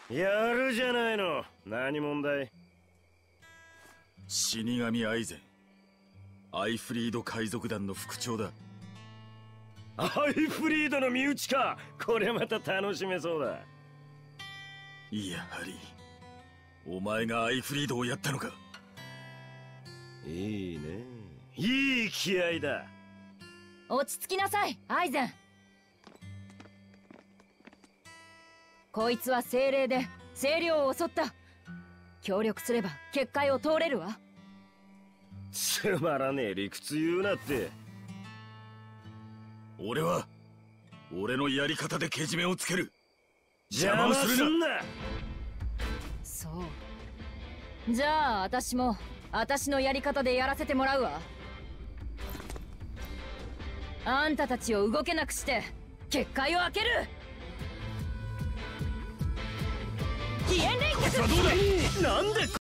やるじゃないの。何問題？ 死神アイゼン、アイフリード海賊団の副長だ。 アイフリードの身内か。これまた楽しめそうだ。 やはりお前がアイフリードをやったのか。 いいね、いい気合だ。 落ち着きなさいアイゼン。こいつは精霊で精霊を襲った。協力すれば結界を通れるわ。 つまらねえ理屈言うなって。 俺は俺のやり方でけじめをつける。 邪魔をするな。 そうじゃあ私も私のやり方でやらせてもらうわ。あんたたちを動けなくして結界を開ける。飛燕連脚。 なんで